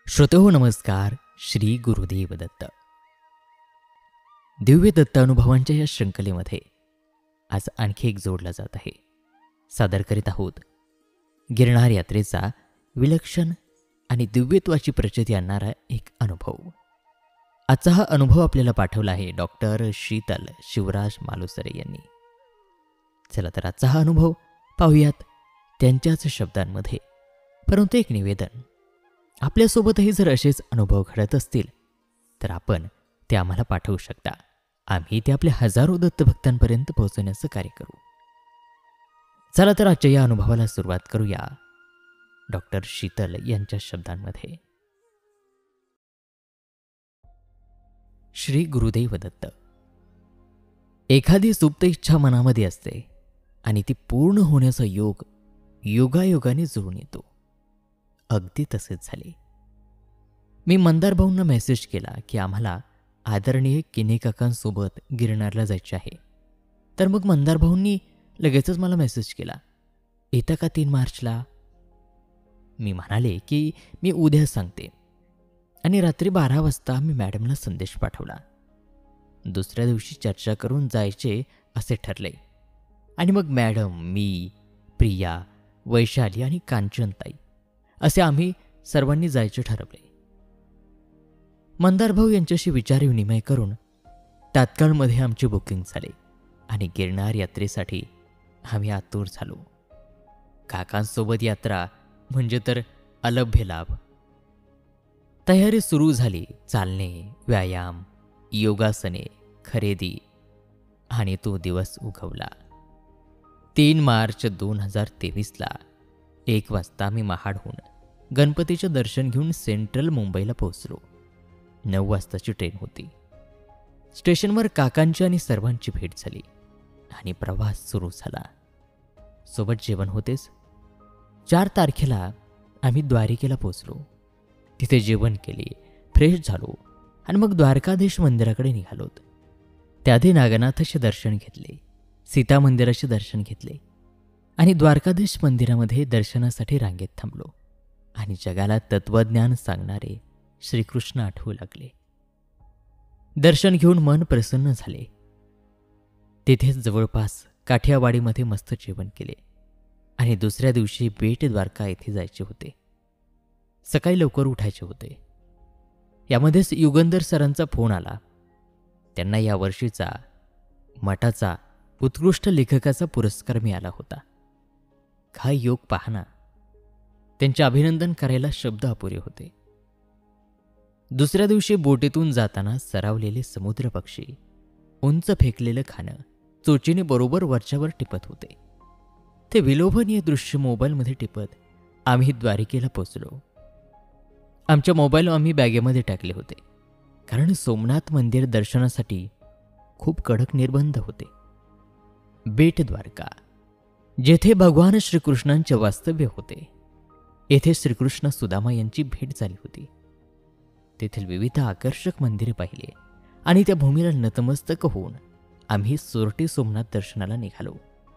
श्रोतेहो नमस्कार. श्री गुरुदेव दत्त. दिव्य दत्त अनुभवांच्या या शृंखलेमध्ये आज आणखी एक जोडला जात आहे. सादर करीत आहोत गिरनार यात्रेचा विलक्षण आणि दिव्यत्वाची प्रचिती आणणारा एक अनुभव. आजचा हा अनुभव आपल्याला पाठवला आहे डॉक्टर शीतल शिवराज मालुसरे यांनी. चला तर आजचा हा अनुभव पाहूयात त्यांच्याच शब्दांमध्ये. परंतु एक निवेदन, आपल्यासोबतही जर असेच अनुभव घडत असतील तर आपण ते आम्हाला पाठवू शकता. आम्ही ते आपल्या हजारो दत्तभक्तांपर्यंत पोहोचवण्याचं कार्य करू. चला तर आजच्या या अनुभवाला सुरुवात करूया डॉक्टर शीतल यांच्या शब्दांमध्ये. श्री गुरुदेव दत्त. एखादी सुप्त इच्छा मनामध्ये असते आणि ती पूर्ण होण्याचा योग योगायोगाने जुळून येतो. अगदी तसेच झाले. मी मंदार भाऊंना मेसेज केला की आम्हाला आदरणीय किने काकांसोबत गिरनारला जायचे आहे. तर मग मंदार भाऊंनी लगेचच मला मेसेज केला, येता का 3 मार्चला? मी म्हणाले की मी उद्या सांगते. आणि रात्री 12 वाजता मी मॅडमला संदेश पाठवला. दुसऱ्या दिवशी चर्चा करून जायचे असे ठरले. आणि मग मॅडम, मी, प्रिया, वैशाली आणि कांचनताई असे आम्ही सर्वांनी जायचे ठरवले. मंदार भाऊ यांच्याशी विचारविनिमय करून तात्काळमध्ये आमची बुकिंग झाली आणि गिरनार यात्रेसाठी आम्ही आतुर झालो. काकांसोबत यात्रा म्हणजे तर अलभ्य लाभ. तयारी सुरू झाली. चालणे, व्यायाम, योगासने, खरेदी आणि तो दिवस उगवला. 3 मार्च 2023ला 1 वाजता मी महाडहून गणपतीचे दर्शन घेऊन सेंट्रल मुंबईला पोहोचलो. 9 वाजताची ट्रेन होती. स्टेशनवर काकांची आणि सर्वांची भेट झाली आणि प्रवास सुरू झाला. सोबत जेवण होतेच. 4 तारखेला आम्ही द्वारिकेला पोहोचलो. तिथे जेवण केले, फ्रेश झालो आणि मग द्वारकाधीश मंदिराकडे निघालोत. त्याआधी नागनाथाचे दर्शन घेतले, सीता मंदिराचे दर्शन घेतले आणि द्वारकाधीश मंदिरामध्ये दर्शनासाठी रांगेत थांबलो. आणि जगाला तत्वज्ञान सांगणारे श्रीकृष्ण आठवू लागले. दर्शन घेऊन मन प्रसन्न झाले. तेथेच जवळपास काठियावाडीमध्ये मस्त जेवण केले आणि दुसऱ्या दिवशी बेट द्वारका येथे जायचे होते. सकाळी लवकर उठायचे होते. यामध्येच युगंधर सरांचा फोन आला. त्यांना यावर्षीचा मठाचा उत्कृष्ट लेखकाचा पुरस्कार मिळाला होता. हा योग पाहना. त्यांचे अभिनंदन करायला शब्द अपुरे होते. दुसऱ्या दिवशी बोटीतून जाताना सरावलेले समुद्र पक्षी, उंच फेकलेलं खाणं चोचीने बरोबर वरच्यावर टिपत होते. ते विलोभनीय दृश्य मोबाईलमध्ये टिपत आम्ही द्वारिकेला पोचलो. आमच्या मोबाईल आम्ही बॅगेमध्ये टाकले होते, कारण सोमनाथ मंदिर दर्शनासाठी खूप कडक निर्बंध होते. बेट द्वारका, जेथे भगवान श्रीकृष्णांचे वास्तव्य होते, येथे श्रीकृष्ण सुदामा यांची भेट झाली होती. तेथील विविध आकर्षक मंदिरे पाहिले आणि त्या भूमीला नतमस्तक होऊन आम्ही सोरटे सोमनाथ दर्शनाला निघालो.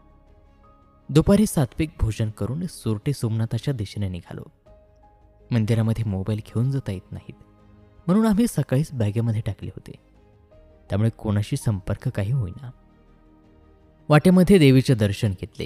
दुपारी सात्विक भोजन करून सोरटे सोमनाथाच्या दिशेने निघालो. मंदिरामध्ये मोबाईल घेऊन जाता येत नाहीत, म्हणून आम्ही सकाळीच बॅगेमध्ये टाकले होते. त्यामुळे कोणाशी संपर्क काही होईना. वाटेमध्ये देवीचे दर्शन घेतले.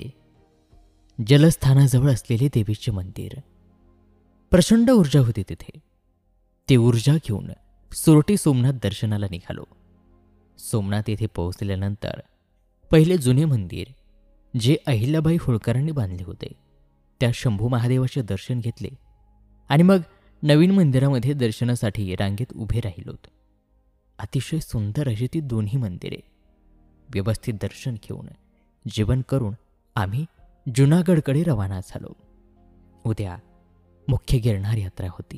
जलस्थानाजवळ असलेले देवीचे मंदिर. प्रचंड ऊर्जा होती तिथे. ती ऊर्जा घेऊन सोरटी सोमनाथ दर्शनाला निघालो. सोमनाथ येथे पोहोचल्यानंतर पहिले जुने मंदिर, जे अहिल्याबाई होळकरांनी बांधले होते, त्या शंभू महादेवाचे दर्शन घेतले आणि मग नवीन मंदिरामध्ये दर्शनासाठी रांगेत उभे राहिलोत. अतिशय सुंदर अशी ती दोन्ही मंदिरे. व्यवस्थित दर्शन घेऊन जेवण करून आम्ही जुनागडकडे रवाना झालो. उद्या मुख्य गिरनार यात्रा होती.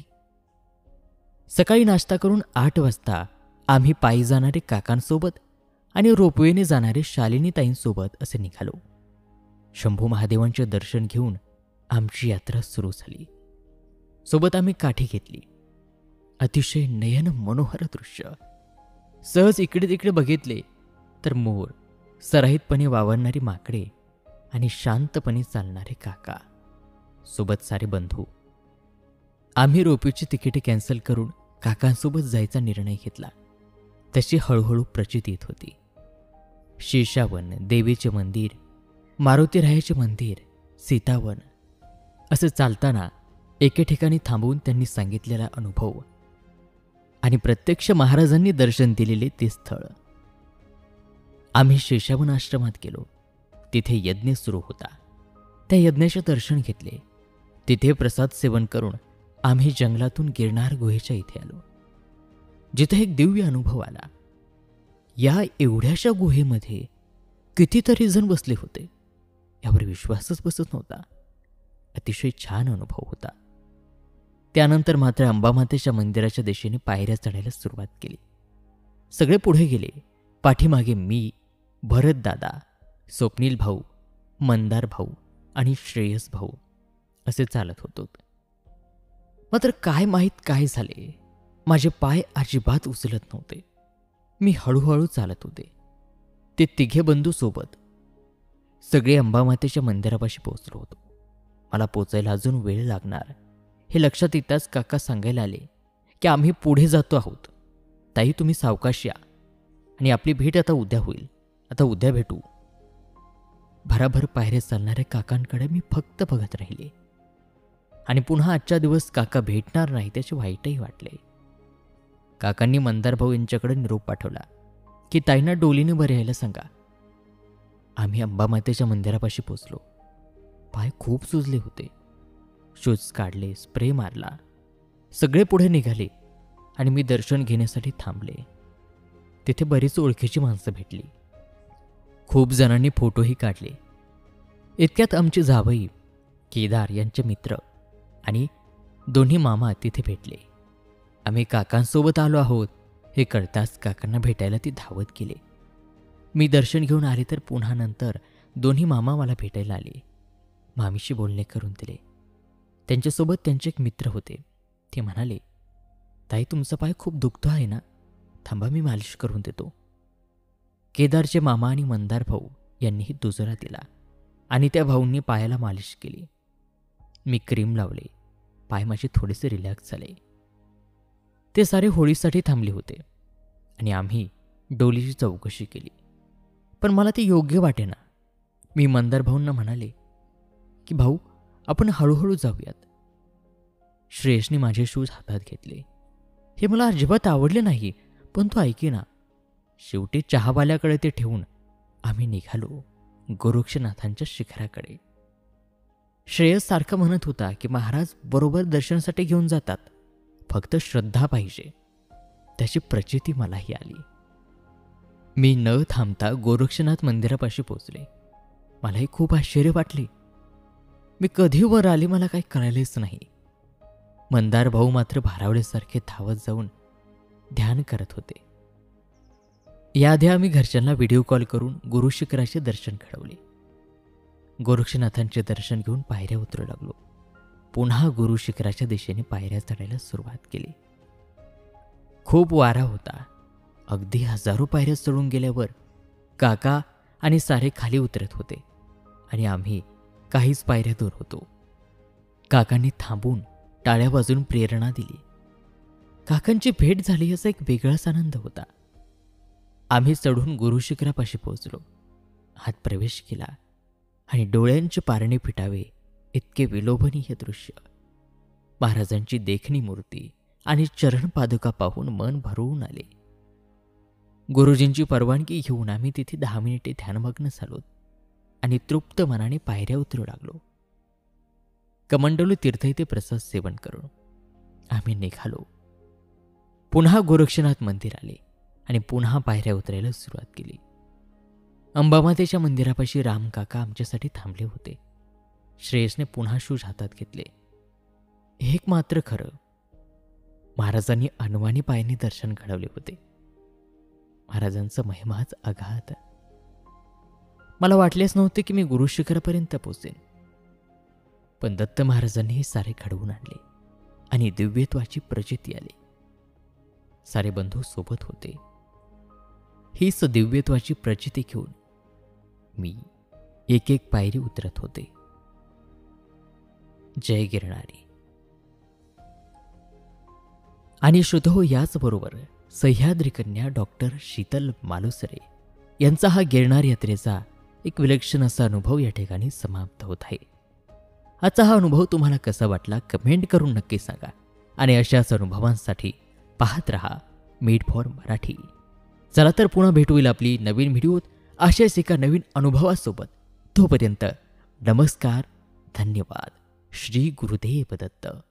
सकाळी नाश्ता करून 8 वाजता आम्ही पायी जाणारे काकांसोबत आणि रोपवेने जाणारे शालिनीताईंसोबत असे निघालो. शंभू महादेवांचे दर्शन घेऊन आमची यात्रा सुरू झाली. सोबत आम्ही काठी घेतली. अतिशय नयन मनोहर दृश्य. सहज इकडे तिकडे बघितले तर मोर, सराहितपणे वावरणारी माकडे आणि शांतपणे चालणारे काका, सोबत सारे बंधू. आम्ही रोपीची तिकिटे कॅन्सल करून काकांसोबत जायचा निर्णय घेतला. तशी हळूहळू प्रचिती येत होती. शीर्षावन, देवीचे मंदिर, मारुतीरायाचे मंदिर, सीतावन असं चालताना एके ठिकाणी थांबवून त्यांनी सांगितलेला अनुभव आणि प्रत्यक्ष महाराजांनी दर्शन दिलेले ते स्थळ. आम्ही शीर्षावन आश्रमात गेलो. तिथे यज्ञ सुरू होता. त्या यज्ञाचे दर्शन घेतले. तिथे प्रसाद सेवन करून आम्ही जंगलातून गिरनार गुहेच्या इथे आलो, जिथे एक दिव्य अनुभव आला. या एवढ्याशा गुहेमध्ये कितीतरी जण बसले होते. यावर विश्वासच बसत नव्हता. अतिशय छान अनुभव होता. त्यानंतर मात्र अंबामातेच्या मंदिराच्या दिशेने पायऱ्या चढायला सुरुवात केली. सगळे पुढे गेले. पाठीमागे मी, भरत दादा, स्वप्नील भाऊ, मंदार भाऊ आणि श्रेयस भाऊ असे चालत होतो. मात्र काय माहीत काय झाले, माझे पाय अजिबात उचलत नव्हते. मी हळूहळू चालत होते. ते तिघे बंधू सोबत. सगळे अंबामातेच्या मंदिरापाशी पोहोचलो होतो. मला पोचायला अजून वेळ लागणार हे लक्षात येताच काका सांगायला आले की आम्ही पुढे जातो आहोत. ताई, तुम्ही सावकाश या आणि आपली भेट आता उद्या होईल. आता उद्या भेटू. भराभर पायऱ्या चालणाऱ्या काकांकडे मी फक्त बघत राहिले आणि पुन्हा आजच्या दिवस काका भेटणार नाही त्याचे वाईटही वाटले. काकांनी मंदार भाऊ यांच्याकडे निरोप पाठवला की ताईंना डोलीने बरे यायला सांगा. आम्ही अंबामातेच्या मंदिरापाशी पोचलो. पाय खूप सुजले होते. शूज काढले, स्प्रे मारला. सगळे पुढे निघाले आणि मी दर्शन घेण्यासाठी थांबले. तिथे बरीच ओळखीची माणसं भेटली. खूप जणांनी फोटोही काढले. इतक्यात आमचे जावई केदार यांचे मित्र आणि दोन्ही मामा तिथे भेटले. आम्ही काकांसोबत आलो आहोत हे कळताच काकांना भेटायला ती धावत गेले. मी दर्शन घेऊन आले तर पुन्हा नंतर दोन्ही मामा मला भेटायला आले. मामीशी बोलणे करून दिले. त्यांच्यासोबत त्यांचे एक मित्र होते. ते म्हणाले, ताई, तुमचा पाय खूप दुखतो आहे ना, थांबा मी मालिश करून देतो. केदारचे मामा आणि मंदार भाऊ यांनीही दुजोरा दिला आणि त्या भाऊंनी पायाला मालिश केली. मी क्रीम लावले. पाय माझे थोडेसे रिलॅक्स झाले. ते सारे होळीसाठी थांबले होते आणि आम्ही डोलीची चौकशी केली. पण मला ते योग्य वाटेना. मी मंदार भाऊंना म्हणाले की भाऊ, आपण हळूहळू जाऊयात. श्रेयसने माझे शूज हातात घेतले. हे मला अजिबात आवडले नाही, पण तो ऐकेना. शेवटी चहावाल्याकडे ते ठेवून आम्ही निघालो गोरक्षनाथांच्या शिखराकडे. श्रेयस सारखं म्हणत होता की महाराज बरोबर दर्शनासाठी घेऊन जातात, फक्त श्रद्धा पाहिजे. त्याची प्रचिती मलाही आली. मी न थांबता गोरक्षनाथ मंदिरापाशी पोचले. मलाही खूप आश्चर्य वाटले. मी कधी वर आले मला काही कळालेच नाही. मंदार भाऊ मात्र भारावल्यासारखे धावत जाऊन ध्यान करत होते. याआधी आम्ही घरच्यांना व्हिडिओ कॉल करून गुरुशिखराचे दर्शन घडवले. गोरक्षनाथांचे दर्शन घेऊन पायऱ्या उतरू लागलो. पुन्हा गुरुशिखराच्या दिशेने पायऱ्या चढायला सुरुवात केली. खूप वारा होता. अगदी हजारो पायऱ्या चढून गेल्यावर काका आणि सारे खाली उतरत होते आणि आम्ही काहीच पायऱ्या दूर होतो. काकांनी थांबून टाळ्या वाजून प्रेरणा दिली. काकांची भेट झाली याचा एक वेगळाच आनंद होता. आम्ही चढून गुरुशिखरापाशी पोहोचलो. आत प्रवेश केला आणि डोळ्यांचे पारणे फिटावे इतके विलोभनीय दृश्य, महाराजांची देखणी मूर्ती आणि चरण पादुका पाहून मन भरून आले. गुरुजींची परवानगी घेऊन आम्ही तिथे 10 मिनिटे ध्यानमग्न झालो आणि तृप्त मनाने पायऱ्या उतरू लागलो. कमंडलू तीर्थ येथे प्रसाद सेवन करून आम्ही निघालो. पुन्हा गोरक्षनाथ मंदिर आले आणि पुन्हा पायऱ्या उतरायला सुरुवात केली. अंबामातेच्या मंदिरापाशी राम काका आमच्यासाठी थांबले होते. श्रेयसने पुन्हा शूज हातात घेतले. एक मात्र खरं, महाराजांनी अनवाणी पायाने दर्शन घडवले होते. महाराजांचा महिमाच अगाध. मला वाटलेच नव्हते की मी गुरुशिखरापर्यंत पोहोचेन, पण दत्त महाराजांनी हे सारे घडवून आणले आणि दिव्यत्वाची प्रचिती आली. सारे बंधू सोबत होते. हीच दिव्यत्वाची प्रचिती घेऊन मी एक एक पायरी उतरत होते. जय गिरणारी. आणि श्रोतो, याचबरोबर सह्याद्री कन्या डॉक्टर शीतल मालुसरे यांचा हा गिरनार यात्रेचा एक विलक्षण असा अनुभव या ठिकाणी समाप्त होत आहे. आजचा हा अनुभव तुम्हाला कसा वाटला कमेंट करून नक्की सांगा. आणि अशाच अनुभवांसाठी पाहत रहा मेड फॉर मराठी. चला तर पुन्हा भेटू होईल आपली नवीन व्हिडिओत अशाच एका नवीन अनुभवासोबत. तोपर्यंत नमस्कार, धन्यवाद, श्री गुरुदेव दत्त.